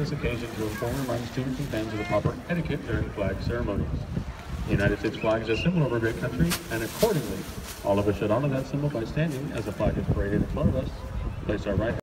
this occasion to inform and remind students and fans of the proper etiquette during flag ceremonies. The United States flag is a symbol of our great country, and accordingly, all of us should honor that symbol by standing as the flag is paraded in front of us, place our right